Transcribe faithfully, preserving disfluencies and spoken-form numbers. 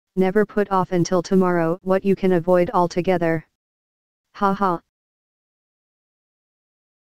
Never put off until tomorrow what you can avoid altogether. Ha ha.